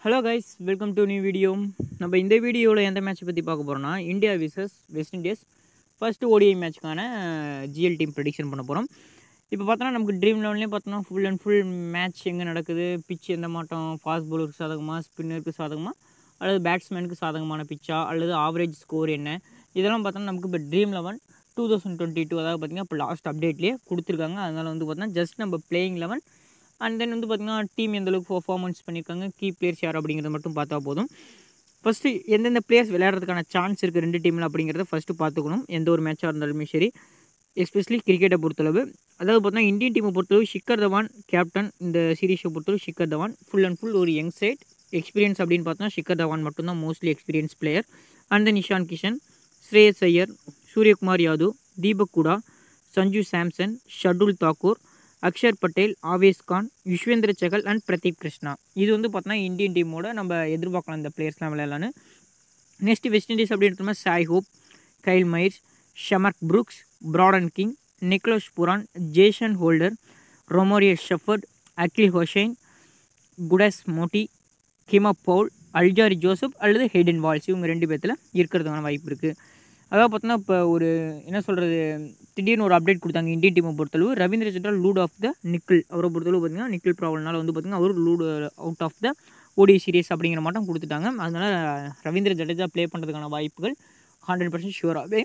Hello guys, welcome to new video. நம்ம இந்த வீடியோவில் எந்த மேட்ச்சை பற்றி பார்க்க போகிறோம்னா, India versus West Indies first ODI மேட்ச்க்கான ஜிஎல் டீம் ப்ரெடிக்ஷன் பண்ண போகிறோம். இப்போ பார்த்தோன்னா நமக்கு ட்ரீம் லெவன்லேயே பார்த்தோன்னா ஃபுல் அண்ட் ஃபுல் மேட்ச் எங்கே நடக்குது, பிச் எந்த மாட்டம், ஃபாஸ்ட் பவுலருக்கு சாதகமாக, ஸ்பின்னருக்கு சாதகமாக, அல்லது பேட்ஸ்மேனுக்கு சாதகமான பிச்சா, அல்லது ஆவரேஜ் ஸ்கோர் என்ன, இதெல்லாம் பார்த்தோன்னா நமக்கு இப்போ ட்ரீம் 2022 அதாவது பார்த்திங்கன்னா இப்போ லாஸ்ட் அப்டேட்லேயே கொடுத்துருக்காங்க. அதனால் வந்து பார்த்தோன்னா ஜஸ்ட் நம்ம பிளேயிங் 11 அண்ட் தென் வந்து பார்த்திங்கன்னா டீம் எந்தளவுக்கு பர்ஃபார்மன்ஸ் பண்ணியிருக்காங்க, கீ பிளேயர்ஸ் யார் அப்படிங்கிறத மட்டும் பார்த்தா போதும். ஃபஸ்ட்டு எந்தெந்த பிளேயர்ஸ் விளையாடுறதுக்கான சான்ஸ் இருக்குது ரெண்டு டீமில் அப்படிங்கிறத ஃபஸ்ட்டு பார்த்துக்கணும். எந்த ஒரு மேட்சாக இருந்தாலுமே சரி, எஸ்பெஷலி கிரிக்கெட்டை பொறுத்தளவு. அதாவது பார்த்தீங்கன்னா இந்தியன் டீமை பொறுத்தளவு ஷிக்கர் தவான் கேப்டன். இந்த சீரீஸை பொறுத்தளவு Shikhar Dhawan full and full ஒரு யங் சைட். எக்ஸ்பீரியன்ஸ் அப்படின்னு பார்த்தோன்னா ஷிக்கர் தவான் மட்டும்தான் mostly experience player. And then Ishan Kishan, Shreyas Iyer, Suryakumar Yadav, Deepak Hooda, Sanju Samson, Shardul Thakur, Axar Patel, Avesh Khan, Yuzvendra Chahal and Prasidh Krishna. இது வந்து பார்த்தோன்னா இந்தியன் டீமோட நம்ம எதிர்பார்க்கலாம் இந்த பிளேயர்ஸ்லாம் விளையாடலான்னு. நெக்ஸ்ட் வெஸ்ட் இண்டீஸ் அப்படின்ற Shai Hope, Kyle Mayers, Shamarh Brooks, Brandon King, Nicholas Pooran, Jason holder, ரொமோரியஸ் Shepherd, Akeal Hosein, Gudakesh Motie, Keemo Paul, Alzarri Joseph அல்லது ஹெய்டன் வால்ஸ். இவங்க ரெண்டு பேர்த்தில் இருக்கிறதுக்கான வாய்ப்பு இருக்குது. அதாவது பார்த்தோன்னா இப்போ ஒரு என்ன சொல்கிறது, திடீர்னு ஒரு அப்டேட் கொடுத்தாங்க இந்தியன் டீமை பொறுத்தளவு. Ravindra Jadeja ruled of the niggle, அவரை பொறுத்தளவு பார்த்திங்கன்னா நிக்கில் ப்ராப்ளம்னால வந்து பார்த்திங்கன்னா அவர் ruled out of the ODI series அப்படிங்கிற மாட்டம் கொடுத்துட்டாங்க. அதனால் ரவீந்திர ஜடேஜா ப்ளே பண்ணுறதுக்கான வாய்ப்புகள் 100% ஷூராகவே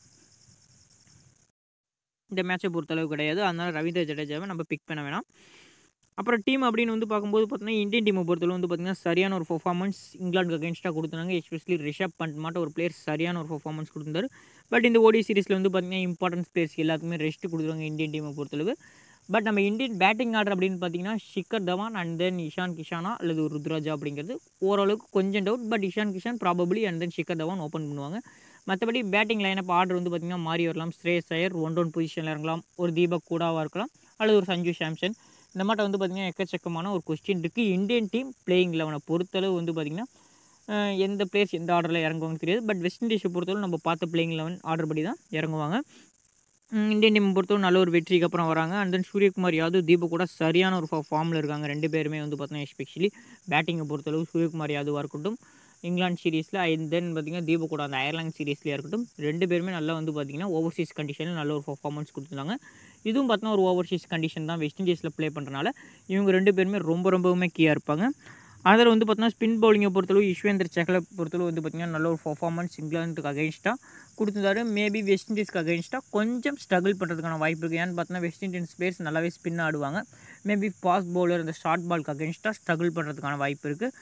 இந்த மேட்சை பொறுத்தளவு கிடையாது. அதனால் ரவீந்திர ஜடேஜாவை நம்ம பிக் பண்ண வேணாம். அப்புறம் டீம் அப்படின்னு வந்து பார்க்கும்போது பார்த்தீங்கன்னா இந்தியன் டீமை பொறுத்தளவு வந்து பார்த்திங்கன்னா சரியான ஒரு பர்ஃபார்மன்ஸ் இங்கிலாந்துக்கு அகேன்ஸ்டாக கொடுத்துருந்தாங்க. எஸ்பெஷலி ரிஷப் பண்ட் மாட்ட ஒரு பிளேயர் சரியான ஒரு பர்ஃபார்மன்ஸ் கொடுத்துருந்தாரு. பட் இந்த ஓடி சீரிஸில் வந்து பார்த்திங்கன்னா இம்பார்ட்டன்ஸ் பிளேயர்ஸ் எல்லாத்துக்குமே ரெஸ்ட் கொடுத்துருவாங்க இந்தியன் டீமை பொறுத்தளவு. பட் நம்ம இந்தியன் பேட்டிங் ஆர்டர் அப்படின்னு பார்த்தீங்கன்னா ஷிக்கர் தவான் அண்ட் தென் இஷான் கிஷானா அல்லது ருத்ராஜா அப்படிங்கிறது ஓரளவுக்கு கொஞ்சம் doubt. But Ishan Kishan probably and then Shikhar Dhawan open பண்ணுவாங்க. மற்றபடி பேட்டிங் லைனப் ஆர்டர் வந்து பார்த்திங்கன்னா மாறி வரலாம். ஸ்ரேயஸ் ஐயர் ஒன் டவுன் பொசிஷனில் இறங்கலாம், ஒரு தீபக் கூடாவாக இருக்கலாம், அல்லது ஒரு சஞ்சு சாம்சன். இந்த மாட்டம் வந்து பார்த்திங்கன்னா எக்கச்சக்கமான ஒரு கொஸ்டின் இருக்குது. இந்தியன் டீம் பிளேயிங் 11 பொறுத்தளவு வந்து பார்த்திங்கன்னா எந்த பிளேயர்ஸ் எந்த ஆர்டரில் இறங்குவாங்கன்னு தெரியாது. பட் வெஸ்ட் இண்டீஸை பொறுத்தளவு நம்ம பார்த்த பிளேயிங் 11 ஆர்டர் படி தான் இறங்குவாங்க. இந்தியன் டீம் பொறுத்தவரை நல்ல ஒரு வெற்றிக்கு அப்புறம் வராங்க. அண்ட் தென் சூரியகுமார் யாதவ், தீபக் கூட சரியான ஒரு ஃபார்மில் இருக்காங்க. ரெண்டு பேருமே வந்து பார்த்தீங்கன்னா எஸ்பெஷலி பேட்டிங்கை பொறுத்தளவு சூரியகுமார் யாதவாக இருக்கட்டும் இங்கிலாந்து சீரீஸில், அண்ட் தென் பார்த்திங்கன்னா தீபக் கூட அந்த அயர்லாந்து சீரீஸ்லேயே இருக்கட்டும், ரெண்டு பேருமே நல்லா வந்து பார்த்திங்கன்னா ஓவர்சீஸ் கண்டிஷனில் நல்ல ஒரு பர்ஃபார்மன்ஸ் கொடுத்துருந்தாங்க. இதுவும் பார்த்தீங்கன்னா ஒரு ஓவர்சீஸ் கண்டிஷன் தான் வெஸ்ட் இண்டீஸில் ப்ளே பண்ணுறனால இவங்க ரெண்டு பேருமே ரொம்பவுமே கீயாக இருப்பாங்க. அதில் வந்து பார்த்தீங்கன்னா ஸ்பின் பவுலிங்கை பொறுத்தளவு யுஷ்வேந்திர சகலை பொறுத்தளவு வந்து பார்த்திங்கன்னா நல்ல ஒரு பர்ஃபார்மன்ஸ் இங்கிலாந்துக்கு அகெயின்ஸ்டாக கொடுத்துருந்தாரு. மேபி வெஸ்ட் இண்டீஸ்க்கு அகெயின்ஸ்டாக கொஞ்சம் ஸ்ட்ரகிள் பண்ணுறதுக்கான வாய்ப்பு இருக்குது. ஏன்னு பார்த்தீங்கன்னா வெஸ்ட் இண்டீஸ் பிளேயர்ஸ் நல்லாவே ஸ்பின் ஆடுவாங்க. மேபி ஃபாஸ்ட் பவுலர் இந்த ஷார்ட் பாலுக்கு அகெயின்ஸ்டாக ஸ்ட்ரகிள் பண்ணுறதுக்கான வாய்ப்பு இருக்குது.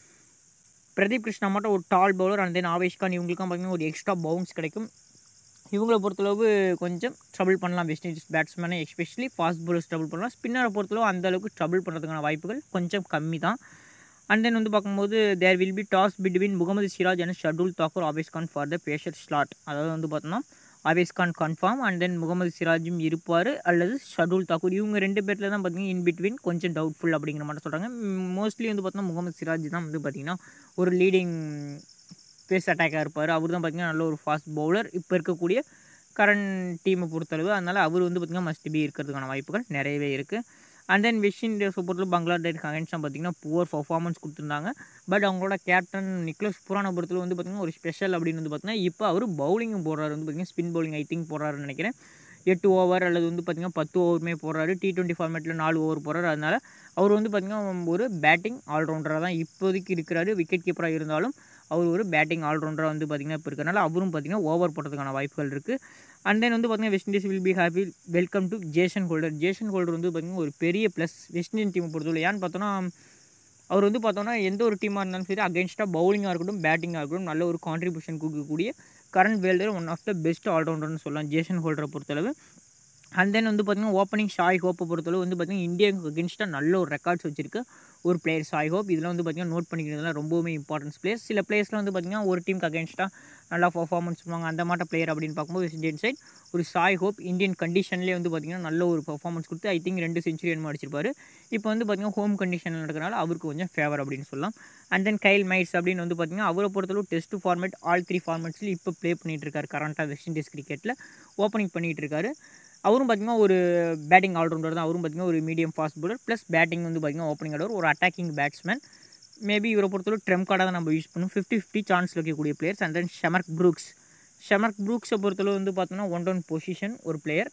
பிரதீப் கிருஷ்ணா மட்டும் ஒரு tall bowler and then Avesh Khan இவங்களுக்கும் பார்த்திங்கன்னா ஒரு எக்ஸ்ட்ரா பவுன்ஸ் கிடைக்கும். இவங்களை பொறுத்தளவு கொஞ்சம் ட்ரபிள் பண்ணலாம் வெஸ்ட் இண்டீஸ் பேட்ஸ்மேனை, எஸ்பெஷலி ஃபாஸ்ட் பவுலர்ஸ் ட்ரபிள் பண்ணலாம். ஸ்பின்னரை பொறுத்தளவு அந்தளவுக்கு ட்ரபிள் பண்ணுறதுக்கான வாய்ப்புகள் கொஞ்சம் கம்மி தான். அண்ட் தென் வந்து பார்க்கும்போது there will be toss between Mohammed Siraj and Shardul Thakur, Avesh Khan for the pacer slot. அதாவது வந்து பார்த்தோம்னா Avesh Khan confirm and then Mohammed சிராஜும் இருப்பார் அல்லது ஷர்துல் தாக்கூர். இவங்க ரெண்டு பேரில் தான் பார்த்திங்கன்னா இன் பிட்வீன் கொஞ்சம் டவுட்ஃபுல் அப்படிங்கிற மாதிரி சொல்கிறாங்க. மோஸ்ட்லி வந்து பார்த்தோன்னா முகமது சிராஜ் தான் வந்து பார்த்திங்கன்னா ஒரு லீடிங் பேஸ் அட்டாக்காக இருப்பார். அவர் தான் பார்த்திங்கன்னா நல்ல ஒரு ஃபாஸ்ட் பவுலர் இப்போ இருக்கக்கூடிய கரண்ட் டீமை பொறுத்தளவு. அதனால் அவர் வந்து பார்த்திங்கன்னா மஸ்ட் பி இருக்கிறதுக்கான வாய்ப்புகள் நிறையவே இருக்குது. அண்ட் தென் வெஸ்ட் இண்டீஸை பொறுத்தளவு பங்களாதேஷ் அகேன்ஸ்டாக பார்த்திங்கன்னா புவர் பர்ஃபார்மன்ஸ் கொடுத்துருந்தாங்க. பட் அவங்களோட கேப்டன் நிக்லோஸ் புரானை பொறுத்தளவு வந்து பார்த்திங்கன்னா ஒரு ஸ்பெஷல் அப்படின்னு வந்து பார்த்திங்கன்னா இப்போ அவர் பவுலிங்கும் போடுறாரு. வந்து பார்த்திங்கன்னா ஸ்பின் பவுலிங் ஐ திங்க் போடுறாருன்னு நினைக்கிறேன். 8 ஓவர் அல்லது வந்து பார்த்திங்கன்னா 10 ஓவருமே போடுறாரு. T20 ஃபார்மேட்டில் 4 ஓவர் போடுறாரு. அதனால் அவர் வந்து பார்த்திங்கன்னா ஒரு பேட்டிங் ஆல்ரவுண்டராக தான் இப்போதைக்கு இருக்கிறாரு. விக்கெட் கீப்பராக இருந்தாலும் அவர் ஒரு பேட்டிங் ஆல்ரவுண்டராக வந்து பார்த்திங்கன்னா இப்போ இருக்கிறனால அவரும் பார்த்திங்கன்னா ஓவர் போடுறதுக்கான வாய்ப்புகள் இருக்குது. அண்ட் தென் வந்து பார்த்திங்கன்னா West Indies will be happy welcome to Jason Holder. Jason Holder வந்து பார்த்திங்கன்னா ஒரு பெரிய ப்ளஸ் வெஸ்ட் இண்டீஸ் டீமை பொறுத்தவரை. ஏன்னு பார்த்தோன்னா அவர் வந்து பார்த்தோன்னா எந்த ஒரு டீமாக இருந்தாலும் சரி அகேன்ஸ்டாக பவுலிங்காக இருக்கட்டும் பேட்டிங்காக இருக்கட்டும் நல்ல ஒரு கான்ட்ரிபியூஷன் கொடுக்கக்கூடிய கரண்ட் வேர்ல்டில் ஒன் ஆஃப் த பெஸ்ட் ஆல்ரவுண்டர்னு சொல்லலாம் ஜேசன் ஹோல்டரை பொறுத்தளவு. அண்ட் தென் வந்து பார்த்திங்கன்னா ஓப்பனிங் சாய் ஹோப்பை பொறுத்தளவு வந்து பார்த்திங்கன்னா இந்தியாவுக்கு அகேன்ஸ்டாக நல்ல ஒரு ரெக்கார்ட்ஸ் வச்சிருக்கு ஒரு பிளேயர் சாய் ஹோப். இதெல்லாம் வந்து பார்த்திங்கன்னா நோட் பண்ணிக்கிறதுலாம் ரொம்பவுமே இம்பார்ட்டன்ஸ் பிளேயர்ஸ். சில பிளேயர்ஸ்லாம் வந்து பார்த்திங்கன்னா ஒரு டீமுக்கு அகேன்ஸ்டாக நல்லா பர்ஃபார்மன்ஸ் பண்ணுவாங்க. அந்த மாட்ட பிளேயர் அப்படின்னு பார்க்கும்போது இந்தியன் சைட் ஒரு சாய் ஹோப் இந்தியன் கண்டிஷன்லேயே வந்து பார்த்திங்கன்னா நல்ல ஒரு பர்ஃபார்மன்ஸ் கொடுத்து ஐ திங்க் 2 செஞ்சுரி என்ன அடிச்சிருப்பாரு. இப்போ வந்து பார்த்திங்கன்னா ஹோம் கண்டிஷனில் நடக்கிறனால அவருக்கு கொஞ்சம் ஃபேவர் அப்படின்னு சொல்லலாம். அண்ட் தென் கைல் மைர்ஸ் அப்படின்னு வந்து பார்த்திங்கன்னா அவரை பொறுத்தளவு டெஸ்ட் ஃபார்மேட் ஆல் 3 ஃபார்மேட்ஸில் இப்போ ப்ளே பண்ணிகிட்டு இருக்காரு. கரண்ட்டாக வெஸ்ட் இண்டீஸ் கிரிக்கெட்டில் ஓப்பனிங் பண்ணிகிட்டு இருக்காரு. அவரும் பார்த்திங்கன்னா ஒரு பேட்டிங் ஆல்ரவுண்டர் தான். அவரும் பார்த்திங்கன்னா ஒரு medium fast bowler plus batting வந்து பார்த்திங்கன்னா ஓப்பனிங் ஆடுவார். ஒரு அட்டாக்கிங் பேட்ஸ்மேன். மேபி இவரை பொறுத்தவரை ட்ரெம்ப் கார்டாக தான் நம்ம யூஸ் பண்ணுவோம். 50-50 சான்ஸில் இருக்கக்கூடிய பிளேயர்ஸ். அண்ட் தென் ஷெமர்க் ப்ரூக்ஸை பொறுத்தளவு வந்து பார்த்தோன்னா 1-1 பொசிஷன் ஒரு பிளேயர்.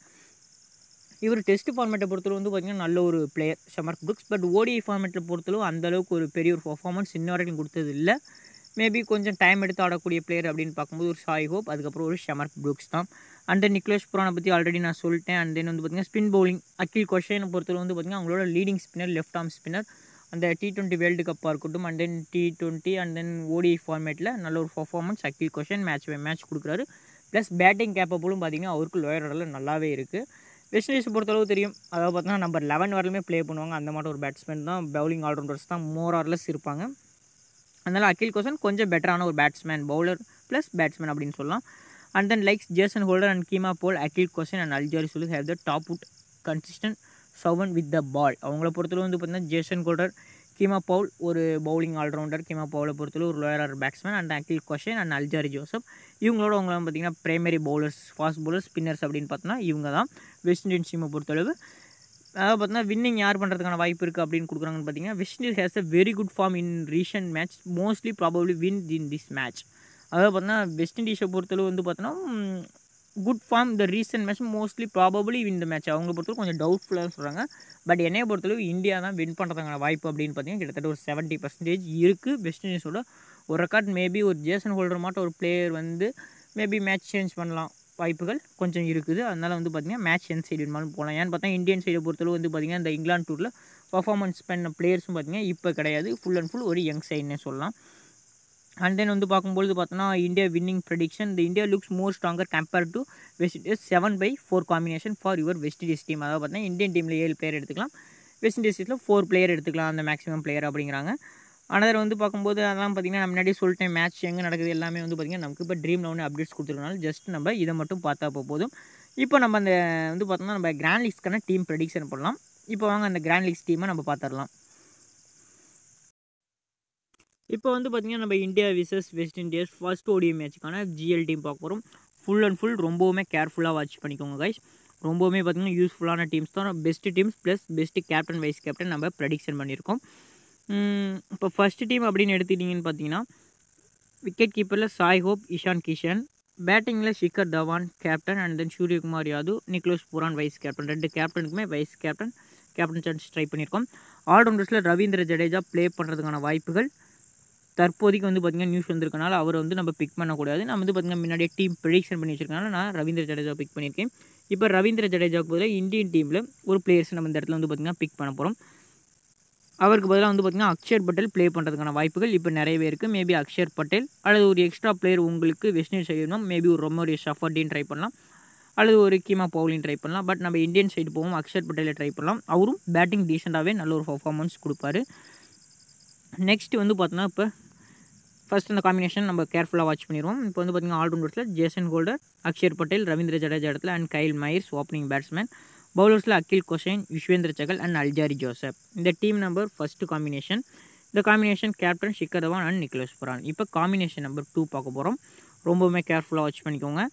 இவர் டெஸ்ட் ஃபார்மேட்டை பொறுத்தளவு வந்து பார்த்திங்கன்னா நல்ல ஒரு player Shamarh Brooks. But ODI ஃபார்மேட்டில் பொறுத்தளவு அந்தளவுக்கு ஒரு பெரிய ஒரு பர்ஃபார்மன்ஸ் இன்ன வரைக்கும் கொடுத்தது இல்லை. மேபி கொஞ்சம் டைம் எடுத்து ஆடக்கூடிய பிளேயர் அப்படின்னு பார்க்கும்போது ஒரு சாய் ஹோப், அதுக்கப்புறம் ஒரு ஷெமர்க் ப்ரூக்ஸ் தான். அண்ட் தென் நிக்லஸ் புரானை பற்றி ஆல்ரெடி நான் சொல்லிட்டேன். அண்ட் தென் வந்து பார்த்திங்கன்னா ஸ்பின் பவுலிங் அகில் கொஷேனை பொறுத்தவரை வந்து பார்த்திங்கன்னா அவங்களோட leading spinner, left arm spinner. அந்த T20 வேர்ல்டு கப்பாக இருக்கட்டும் and then T20 and then ODI ஃபார்மேட்டில் நல்ல ஒரு performance Akeal Hosein match by match கொடுக்குறாரு. ப்ளஸ் பேட்டிங் கேப்பபிளும் பார்த்திங்கன்னா அவருக்கு லோயர் ஆர்டரில் நல்லாவே இருக்குது. வெஸ்ட் இண்டீஸை பொறுத்தளவு தெரியும், அதாவது பார்த்தீங்கன்னா நம்பர் 11 வரலுமே ப்ளே பண்ணுவாங்க. அந்த மாதிரி ஒரு பேட்ஸ்மேன் தான், பவுலிங் ஆல்ரவுண்டர்ஸ் தான் மோர் ஆர்லெஸ் இருப்பாங்க. அதனால் அகில் கொஷன் கொஞ்சம் பெட்டரான ஒரு பேட்ஸ்மேன், பவுலர் ப்ளஸ் பேட்ஸ்மேன் அப்படின்னு சொல்லலாம். And then likes Jason Holder and Keemo Paul, Akeal Hosein and Alzarri சுலு have the top out consistent சர்வன் வித் த பால். அவங்கள பொறுத்தளவு வந்து பார்த்திங்கன்னா ஜேசன் ஹோல்டர், கீமா பவுல் ஒரு பவுலிங் ஆல்ரவுண்டர், கீமா பவுலை பொறுத்தளவு ஒரு lower order batsman. And Akeal Hosein and Alzarri Joseph இவங்களோட அவங்கள பார்த்திங்கன்னா primary bowlers, fast bowlers, spinners அப்படின்னு பார்த்தோன்னா இவங்க தான் வெஸ்ட் இண்டீஸ் டீமை பொறுத்தளவு. அதாவது பார்த்தீங்கன்னா வின்னிங் யார் பண்ணுறதுக்கான வாய்ப்பு இருக்குது அப்படின்னு கொடுக்குறாங்கன்னு பார்த்தீங்கன்னா West Indies has a very good form in recent match, mostly probably win in this match. அதாவது பார்த்தீங்கன்னா வெஸ்ட் இண்டீஸை பொறுத்தளவு வந்து பார்த்தோன்னா good form the recent match, mostly probably win the match. அவங்க பொறுத்தளவு கொஞ்சம் டவுட்ஃபுல்லாக சொல்கிறாங்க. பட் என்னையை பொறுத்தளவு இந்தியா தான் வின் பண்ணுறதுக்கான வாய்ப்பு அப்படின்னு பார்த்தீங்கன்னா கிட்டத்தட்ட ஒரு 70% இருக்குது வெஸ்ட் இண்டீஸோட. ஒரு ரெக்கார்ட் மேபி ஒரு ஜேசன் ஹோல்டர் மாட்ட ஒரு பிளேயர் வந்து மேபி மேட்ச் சேஞ்ச் பண்ணலாம், வாய்ப்புகள் கொஞ்சம் இருக்குது. அதனால் வந்து பார்த்திங்கன்னா மேட்ச் எந்த சைடு வேணுமாலும் போகலாம். ஏன்னு பார்த்தா இந்தியன் சைடை பொறுத்தளவு வந்து பார்த்திங்கன்னா இந்த இங்கிலாந்து டூரில் பர்ஃபார்மன்ஸ் பண்ண பிளேயர்ஸும் பார்த்திங்கன்னா இப்போ கிடையாது, ஃபுல் அண்ட் ஃபுல் ஒரு யங் சைடுன்னே சொல்லலாம். அண்ட் தென் வந்து பார்க்கும்போது பார்த்தோன்னா இந்தியா வின்னிங் ப்ரெடிக்ஷன், இந்த India looks more stronger compared to West Indies. 7/4 combination for your West Indies team. அதாவது பார்த்தீங்கன்னா இந்தியன் டீமில் 7 பிளேயர் எடுத்துக்கலாம், வெஸ்ட் இண்டீஸில் 4 பிளேயர் எடுத்துக்கலாம், அந்த மேக்ஸிமம் பிளேயர் அப்படிங்கிறாங்க. அனதர் வந்து பார்க்கும்போது அதெல்லாம் பார்த்திங்கன்னா நான் முன்னாடியே சொல்லிட்டேன், மேட்ச் எங்கே நடக்குது எல்லாமே வந்து பார்த்திங்கன்னா நமக்கு இப்போ dream11 அப்டேட்ஸ் கொடுத்துருக்கனால ஜஸ்ட் நம்ம இதை மட்டும் பார்த்தா போதும். இப்போ நம்ம அந்த வந்து பார்த்தோம்னா நம்ம கிராண்ட் லீக்ஸ்க்கான டீம் ப்ரெடிக்ஷன் பண்ணலாம். இப்போ வாங்க அந்த கிராண்ட் லீக்ஸ் டீமை நம்ம பார்த்துடலாம். இப்போ வந்து பார்த்திங்கன்னா நம்ம India versus West Indies first ODI மேட்சுக்கான ஜிஎல் டீம் பார்க்க போகிறோம். ஃபுல் அண்ட் ஃபுல் ரொம்பவுமே கேர்ஃபுல்லாக வாட்ச் பண்ணிக்கோங்க கைஸ். ரொம்பவுமே பார்த்திங்கன்னா யூஸ்ஃபுல்லான டீம்ஸ் தான், best teams plus best captain vice captain நம்ம ப்ரெடிக்ஷன் பண்ணியிருக்கோம். இப்போ ஃபஸ்ட்டு டீம் அப்படின்னு எடுத்துக்கிட்டிங்கன்னு பார்த்தீங்கன்னா விக்கெட் கீப்பரில் சாய் ஹோப், இஷான் கிஷன், பேட்டிங்கில் Shikhar Dhawan captain, and then Suryakumar Yadav, Nicholas Pooran vice captain. 2 கேப்டனுக்குமே வைஸ் கேப்டன் சான்ஸ் ட்ரை பண்ணியிருக்கோம். ஆல்ரவுண்டர்ஸில் ரவீந்திர ஜடேஜா ப்ளே பண்ணுறதுக்கான வாய்ப்புகள் தற்போதைக்கு வந்து பார்த்திங்கன்னா நியூஸ் வந்திருக்கனால அவரை வந்து நம்ம பிக் பண்ணக்கூடாது. நம்ம வந்து பார்த்திங்கன்னா முன்னாடியே டீம் ப்ரெடிக்ஷன் பண்ணி வச்சிருக்கனால நான் ரவீந்திர ஜடேஜா பிக் பண்ணியிருக்கேன். இப்போ ரவீந்திர ஜடேஜாவுக்கு பதிலாக இந்தியன் டீமில் ஒரு பிளேயர்ஸ் நம்ம இந்த இடத்துல வந்து பார்த்திங்கன்னா பிக் பண்ண போகிறோம். அவருக்கு பதிலாக வந்து பார்த்திங்கன்னா அக்ஷர் பட்டேல் ப்ளே பண்ணுறதுக்கான வாய்ப்புகள் இப்போ நிறையவே இருக்குது. மேபி அக்ஷர் பட்டேல் அல்லது ஒரு எக்ஸ்ட்ரா பிளேயர் உங்களுக்கு வெஸ்ட் இண்டீஸ் சைடு வேணும், மேபி ஒரு ரொமோரியோ ஷஃபர்டின்னு ட்ரை பண்ணலாம், அல்லது ஒரு கீமா பவுலின்னு ட்ரை பண்ணலாம். பட் நம்ம இந்தியன் சைடு போவோம், அக்ஷர் பட்டேலை ட்ரை பண்ணலாம். அவரும் பேட்டிங் டீசெண்டாகவே நல்ல ஒரு பர்ஃபார்மன்ஸ் கொடுப்பாரு. நெக்ஸ்ட் வந்து பார்த்தோன்னா இப்போ ஃபஸ்ட் அந்த காம்பினேஷன் நம்ம கேர்ஃபுல்லாக வாட்ச் பண்ணிடுவோம். இப்போ வந்து பார்த்திங்கன்னா ஆல்ரவுண்டர்ஸில் ஜேசன் ஹோல்டர், அக்ஷர் பட்டேல், ரவீந்திர ஜடேஜா இடத்துல and Kyle Mayers opening batsman. பவுலர்ஸில் Akeal Hosein, Yuzvendra Chahal and Alzarri Joseph. இந்த டீம் நம்பர் ஃபஸ்ட்டு காம்பினேஷன். இந்த combination captain Shikhar Dhawan and Nicholas Pooran. இப்போ காம்பினேஷன் நம்பர் 2 பார்க்க போகிறோம். ரொம்பவுமே கேர்ஃபுல்லாக வாட்ச் பண்ணிக்கோங்க.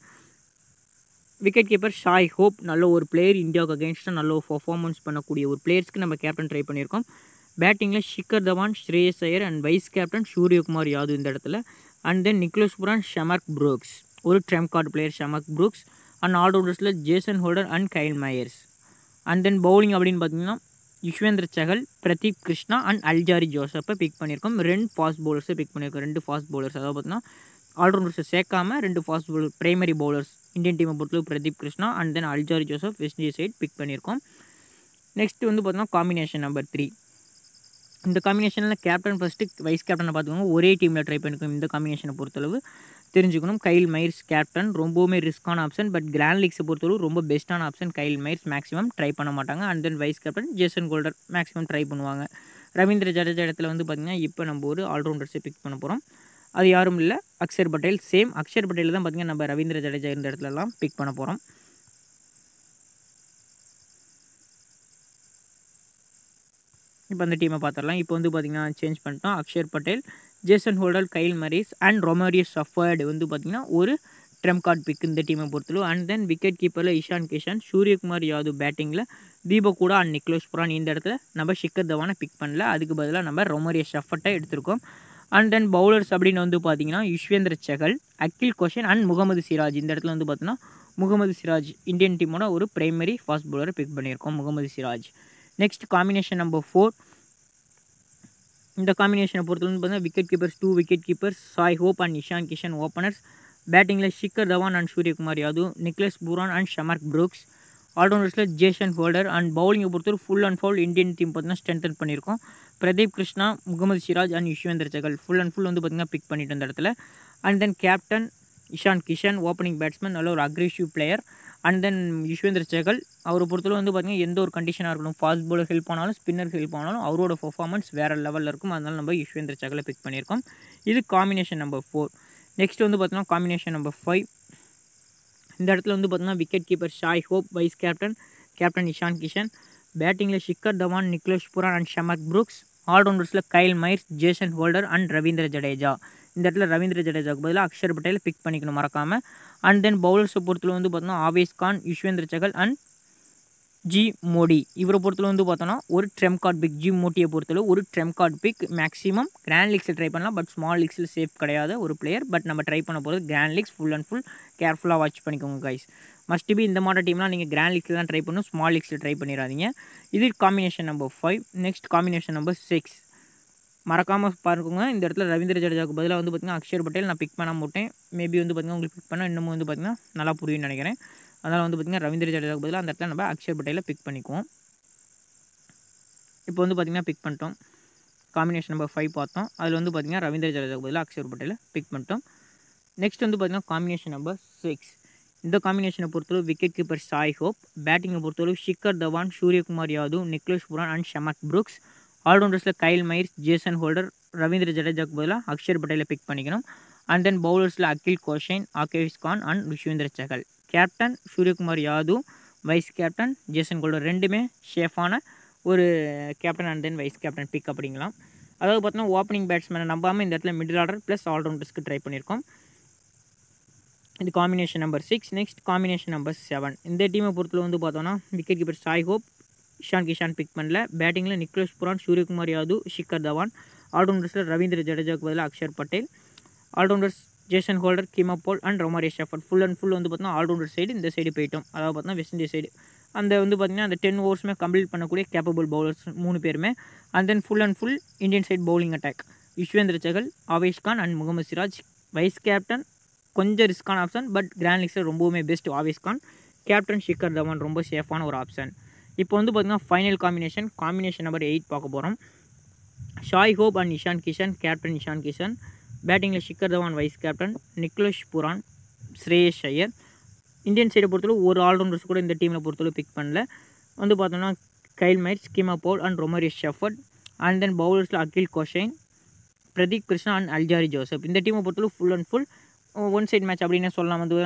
விக்கெட் கீப்பர் சாய் ஹோப், நல்ல ஒரு பிளேயர், இந்தியாவுக்கு அகேன்ஸ்டாக நல்ல ஒரு பர்ஃபார்மன்ஸ் பண்ணக்கூடிய ஒரு பிளேயர்ஸ்க்கு நம்ம கேப்டன் ட்ரை பண்ணியிருக்கோம். பேட்டிங்கில் Shikhar Dhawan, Shreyas Iyer and vice captain Suryakumar Yadav இந்த இடத்துல. And then Nicholas Pooran, Shamarh Brooks, ஒரு trump card player Shamarh Brooks. And ஆல்ரவுண்டர்ஸில் Jason Holder and Kyle Mayers. And then bowling அப்படின்னு பார்த்தீங்கன்னா யுஸ்வேந்திர சகல், பிரதீப் கிருஷ்ணா அண்ட் அல்ஜாரி ஜோசப்பை பிக் பண்ணியிருக்கோம். 2 ஃபாஸ்ட் பவுலர்ஸை பிக் பண்ணியிருக்கோம். 2 ஃபாஸ்ட் பவுலர்ஸ், அதாவது பார்த்தீங்கன்னா ஆல்ரவுண்டர்ஸை சேர்க்காமல் 2 fast bowler primary bowlers Indian டீமை பொறுத்தளவு Prasidh Krishna and then Alzarri Joseph West Indies side pick பண்ணியிருக்கோம். நெக்ஸ்ட் வந்து பார்த்தீங்கன்னா காம்பினேஷன் நம்பர் 3. இந்த காம்பினேஷனில் கேப்டன் ஃபஸ்ட்டு, வைஸ் கேப்டனை பார்த்துக்கோங்க. ஒரே டீமில் ட்ரை பண்ணிக்கோங்க. இந்த காம்பினேஷனை பொறுத்தளவு தெரிஞ்சுக்கணும். கைல் மையர்ஸ் கேப்டன், ரொம்பவுமே ரிஸ்க்கான ஆப்ஷன். பட் கிராண்ட் லீக்ஸை பொறுத்தளவு ரொம்ப பெஸ்ட்டான option. Kyle Mayers maximum try பண்ண மாட்டாங்க. And then vice captain Jason Holder maximum try பண்ணுவாங்க. ரவீந்திர ஜடேஜா இடத்துல வந்து பார்த்திங்கன்னா இப்போ நம்ம ஒரு ஆல்ரவுண்டர்ஸை பிக் பண்ண போகிறோம். அது யாரும் இல்லை, அக்ஷர் பட்டேல். சேம் அக்ஷர் பட்டேல் தான் பார்த்திங்கன்னா நம்ம ரவீந்திர ஜடேஜா இருந்த இடத்துலலாம் பிக் பண்ண போகிறோம். இப்போ அந்த டீமை பார்த்துடலாம். இப்போ வந்து பார்த்திங்கன்னா சேஞ்ச் பண்ணிட்டோம். Axar Patel, Jason holder, Kyle மரீஸ் and ரொமோரியோ ஷஃபர்டு வந்து பார்த்திங்கன்னா ஒரு ட்ரெம்ப் கார்டு பிக் இந்த டீமை பொறுத்தளவு. And then wicket கீப்பரில் Ishan Kishan, Suryakumar Yadav பேட்டிங்கில், தீபக்கூடா அண்ட் நிக்லோஸ் புரான். இந்த இடத்துல நம்ம ஷிக்கர் தவானை பிக் பண்ணல, அதுக்கு பதிலாக நம்ம ரொமேரியோ ஷெஃபர்ட்டை எடுத்திருக்கோம். அண்ட் தென் பவுலர்ஸ் அப்படின்னு வந்து பார்த்தீங்கன்னா Yuzvendra Chahal, Akeal Hosein and Mohammed Siraj. இந்த இடத்துல வந்து பார்த்தீங்கன்னா முகமது சிராஜ் இந்தியன் டீமோட ஒரு பிரைமரி ஃபாஸ்ட் பவுலரை பிக் பண்ணியிருக்கோம், Mohammed Siraj. Next combination number 4. இந்த காம்பினேஷனை பொறுத்தவரை வந்து பார்த்தீங்கன்னா wicket keepers 2 wicket keepers Shai Hope and Ishan Kishan openers. பேட்டிங்கில் Shikhar Dhawan and Suryakumar Yadav, Nicholas Pooran and Shamarh Brooks. ஆல்ரவுண்டர்ஸில் ஜேசன் ஹோல்டர். அண்ட் பவுலிங்கை பொறுத்தவரை full and full Indian team பார்த்தீங்கன்னா ஸ்ட்ரென்தன் பண்ணியிருக்கோம். Prasidh Krishna, Mohammed Siraj and Yuzvendra Chahal full and full வந்து பார்த்திங்கன்னா பிக் பண்ணிட்டு இந்த இடத்துல. And then captain Ishan Kishan, opening batsman, நல்ல ஒரு aggressive player. And then Yuzvendra Chahal அவரை பொறுத்தவரை வந்து பார்த்திங்கன்னா எந்த ஒரு கண்டிஷனாக இருக்கணும், ஃபாஸ்ட் பவுலர் ஹெல்ப் ஆனாலும் ஸ்பின்னர் ஹெல்ப் ஆனாலும் அவரோட பர்ஃபார்மன்ஸ் வேறு லெவலில் இருக்கும். அதனால் நம்ம யுஸ்வேந்திர சகலை பிக் பண்ணியிருக்கோம். இது காம்பினேஷன் நம்பர் 4. நெக்ஸ்ட் வந்து பார்த்தீங்கன்னா காம்பினேஷன் நம்பர் 5. இந்த இடத்துல வந்து பார்த்தீங்கன்னா wicket keeper Shai Hope, vice captain captain Ishan Kishan. பேட்டிங்கில் Shikhar Dhawan, Nicholas Pooran and Shamarh Brooks. ஆல்ரவுண்டர்ஸில் Kyle Mayers, Jason Holder and Ravindra Jadeja. இந்த இடத்துல ரவீந்திர ஜடேஜாவுக்கு பதிலாக அக்ஷர் பட்டேலை பிக் பண்ணிக்கணும் மறக்காமல். அண்ட் தென் பவுலர்ஸை பொறுத்தவரை வந்து பார்த்தோன்னா Avesh Khan, Yuzvendra Chahal and G Motie. இவரை பொறுத்தவரை வந்து பார்த்தோன்னா ஒரு ட்ரெம் கார்டு பிக். ஜி மோட்டியை பொறுத்தளவு ஒரு trump card pick. Maximum grand லீக்ஸில் ட்ரை பண்ணலாம், பட் ஸ்மால் லீக்ஸில் சேஃப் கிடையாது ஒரு பிளேயர். பட் நம்ம ட்ரை பண்ண போகிறது grand leagues. Full and full கேர்ஃபுல்லாக வாட்ச் பண்ணிக்கோங்க கைஸ். மஸ்ட் பி இந்த மாதிரி டீம்லாம் நீங்கள் கிராண்ட் லீக்ஸில் தான் ட்ரை பண்ணணும், ஸ்மால் லீக்ஸில் ட்ரை பண்ணிடாதீங்க. இது combination number 5. Next combination number 6. மறக்காமல் பாருங்க, இந்த இடத்துல ரவீந்திர ஜடேஜாவுக்கு பதிலாக வந்து பார்த்திங்கன்னா அக்ஷர் பட்டேல் நான் பிக் பண்ண மாட்டேன். மேபி வந்து பார்த்திங்கன்னா உங்களுக்கு பிக் பண்ணால் இன்னமும் வந்து பார்த்திங்கன்னா நல்லா புரியும்னு நினைக்கிறேன். அதனால் வந்து பார்த்திங்கன்னா ரவீந்திர ஜடேஜாவுக்கு பதிலாக அந்த இடத்துல நம்ம அக்ஷர் பட்டேலை பிக் பண்ணிக்குவோம். இப்போ வந்து பார்த்திங்கன்னா பிக் பண்ணிட்டோம். காம்பினேஷன் நம்பர் 5 பார்த்தோம். அதில் வந்து பார்த்திங்கன்னா ரவீந்திர ஜடேஜாவுக்கு பதிலாக அக்ஷர் பட்டேலை பிக் பண்ணிட்டோம். நெக்ஸ்ட் வந்து பார்த்திங்கன்னா காம்பினேஷன் நம்பர் 6. இந்த காம்பினேஷனை பொறுத்தளவு விக்கெட் கீப்பர் சாய் ஹோப். பேட்டிங்கை பொறுத்தளவு Shikhar Dhawan, Suryakumar Yadav, Nicholas Pooran and Shamarh Brooks. ஆல்ரவுண்டர்ஸில் Kyle Mayers, Jason Holder, Ravindra ஜடேஜாவுக்கு பதிலாக அக்ஷர் பட்டேலை பிக் பண்ணிக்கணும். அண்ட் தென் பவுலர்ஸில் Akeal Hosein, Avesh Khan and Yuzvendra Chahal. Captain Suryakumar Yadav, vice captain Jason Holder. ரெண்டுமே சேஃபான ஒரு captain and then vice captain big அப்படிங்கலாம். அதாவது பார்த்தோன்னா ஓப்பனிங் பேட்ஸ்மேனை நம்பாமல் இந்த இடத்துல மிடில் ஆர்டர் ப்ளஸ் ஆல்ரவுண்டர்ஸ்க்கு ட்ரை பண்ணியிருக்கோம். இது combination number 6. Next combination number 7. இந்த டீமை பொறுத்தவரை வந்து பார்த்தோன்னா wicket keeper Shai Hope, Ishan Kishan pick பண்ணல. பேட்டிங்கில் நிக்லோஸ் புரான், சூரியகுமார் யாதவ், ஷிக்கர் தவான். ஆல்ரவுண்டர்ஸில் ரவீந்திர ஜடேஜாவுக்கு பதிலாக Axar Patel. Allrounders Jason Holder, Keemo Paul and Romario Shepherd. Full and full வந்து பார்த்தீங்கன்னா ஆல்ரவுண்டர் சைடு இந்த சைடு போயிட்டோம். அதாவது பார்த்தீங்கன்னா வெஸ்ட் இண்டீஸ் சைடு அந்த வந்து பார்த்திங்கன்னா அந்த 10 ஓவர்ஸுமே கம்ப்ளீட் பண்ணக்கூடிய கேப்பபிள் பவுலர்ஸ் 3 பேருமே. And then full and full Indian side bowling attack. Yuzvendra Chahal, Avesh Khan and Mohammed Siraj. Vice captain கொஞ்சம் ரிஸ்கான ஆப்ஷன், பட் கிராண்ட் லீக்ஸில் ரொம்பவுமே பெஸ்ட் ஆவேஸ் கான். கேப்டன் ஷிக்கர் தவான் ரொம்ப சேஃபான ஒரு ஆப்ஷன். இப்போ வந்து பார்த்திங்கன்னா ஃபைனல் காம்பினேஷன் நம்பர் 8 பார்க்க போகிறோம். Shai Hope and Ishan Kishan. Captain Ishan Kishan. பேட்டிங்கில் Shikhar Dhawan, vice captain Nicholas Pooran, Shreyas Iyer. Indian சைடை பொறுத்தளவு ஒரு ஆல்ரவுண்டர்ஸ் கூட இந்த டீமில் பொறுத்தளவு பிக் பண்ணல. வந்து பார்த்தோன்னா Kyle Mayers, Keemo Paul and Romario Shepherd. And then பவுலர்ஸில் Akeal Hosein, Prasidh Krishna and Alzarri Joseph. இந்த டீமை பொறுத்தளவு full and full one side match அப்படின்னு சொல்லலாம். வந்து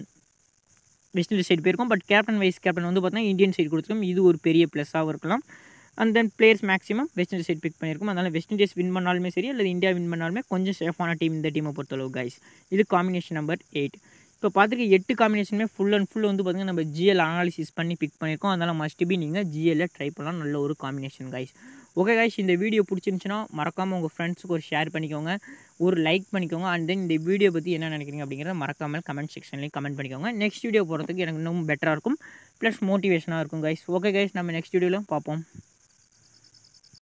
வெஸ்ட் இண்டீஸ் சைடு போயிருக்கும், பட் கேப்டன் வைஸ் கேப்டன் வந்து பார்த்தீங்கன்னா இந்தியன் சைடு கொடுத்துருக்கோம். இது ஒரு பெரிய ப்ளஸ்ஸாகவும் இருக்கலாம். And then players maximum West Indies side pick பண்ணியிருக்கும். அதனால் வெஸ்ட் இண்டீஸ் வின் பண்ணாலுமே சரி அல்லது இந்தியா வின் பண்ணாலுமே கொஞ்சம் சேஃபான டீம் இந்த டீமை பொறுத்தளவு கைஸ். இது காம்பினேஷன் நம்பர் 8. இப்போ பார்த்துக்க 8 காம்பினேஷனுமே ஃபுல் அண்ட் ஃபுல் வந்து பார்த்திங்கன்னா நம்ம ஜிஎல் அனாலிசிஸ் பண்ணி பிக் பண்ணியிருக்கோம். அதனால் மஸ்ட் பி நீங்கள் ஜிஎல்ல ட்ரை பண்ணலாம். நல்ல ஒரு காம்பினேஷன் கைஸ். ஓகே கைஸ், இந்த வீடியோ பிடிச்சிருந்துச்சுன்னா மறக்காமல் உங்கள் ஃப்ரெண்ட்ஸுக்கு ஒரு ஷேர் பண்ணிக்கோங்க, ஒரு லைக் பண்ணிக்கோங்க. அண்ட் தென் இந்த வீடியோ பற்றி என்ன நினைக்கிறீங்க அப்படிங்கிறத மறக்காமல் கமெண்ட் செக்ஷன்லேயும் கமெண்ட் பண்ணிக்கோங்க. நெக்ஸ்ட் வீடியோ போகிறதுக்கு எனக்கு இன்னும் பெட்டராக இருக்கும், ப்ளஸ் மோட்டிவேஷனாக இருக்கும் கைஸ். ஓகே கைஸ், நம்ம நெக்ஸ்ட் வீடியோவில் பார்ப்போம்.